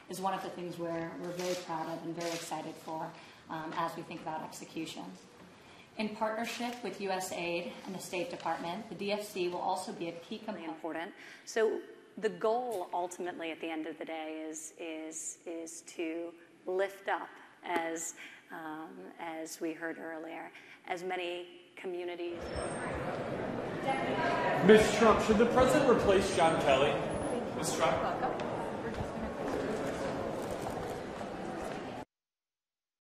is one of the things we're very proud of and very excited for as we think about execution. In partnership with USAID and the State Department, the DFC will also be a key component. Important. So the goal ultimately at the end of the day is to lift up, as we heard earlier, as many communities. Ms. Trump, should the president replace John Kelly? Ms. Trump? Welcome.